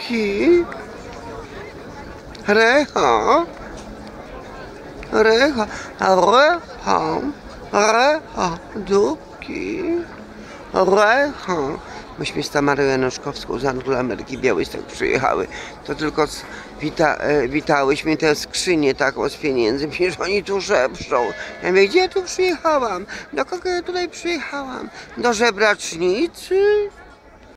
dupki. Recha. Recha. Recha. Recha. Dupki. Recha. Myśmy z Tamarą Januszkowską z Anglo-Ameryki Białystok przyjechały. To tylko witałyśmy te skrzynie taką z pieniędzy. Przecież oni tu szepczą. Ja mówię, gdzie ja tu przyjechałam? Do kogo ja tutaj przyjechałam? Do żebracznicy?